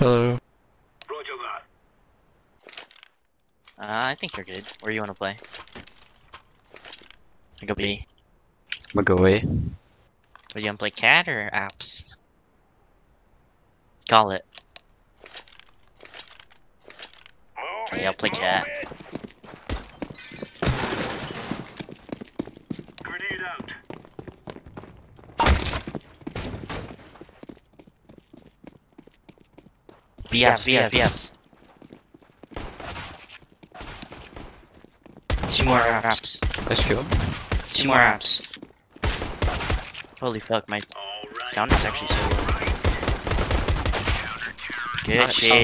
Hello. Roger that. I think you're good. Where do you want to play? I go B. I'm gonna go away. Would you want to play cat or apps? Call it. Okay, I'll play cat. Grenade out. VFs. Two more apps. Let's go. Two more apps. Holy fuck, my sound is actually so low. Good shit.